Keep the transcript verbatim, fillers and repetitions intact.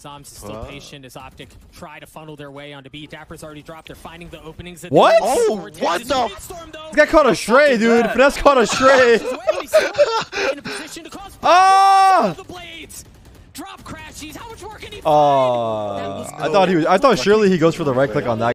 Shahzams is still Wow. patient as Optic try to funnel their way onto B. Dapper's already dropped. They're finding the openings. That What? they need Oh, forward. what Tenz the- is Shitstorm, though. This guy caught a stray, dude. that? Finesse caught a stray. In a position to cause Ah! the blades. Drop crashes. How much more can he find? Oh, I thought he was. I thought surely he goes for the right click on that.